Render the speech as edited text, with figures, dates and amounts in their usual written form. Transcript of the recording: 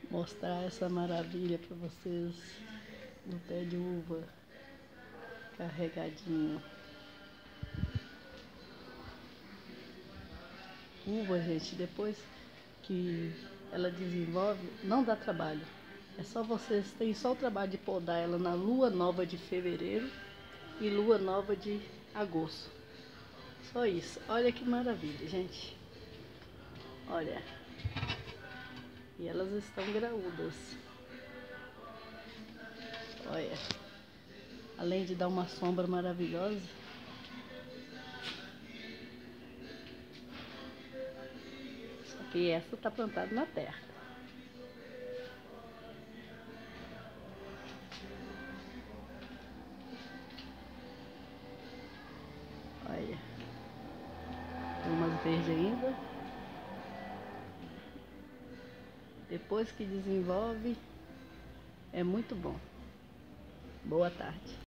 mostrar essa maravilha para vocês do pé de uva carregadinho. Uva, gente, depois que ela desenvolve, não dá trabalho. É só vocês, tem só o trabalho de podar ela na lua nova de fevereiro e lua nova de agosto. Só isso. Olha que maravilha, gente. Olha. E elas estão graúdas. Olha. Além de dar uma sombra maravilhosa. Só que essa tá plantada na terra. Olha. Tem umas verdes ainda. Depois que desenvolve, é muito bom. Boa tarde.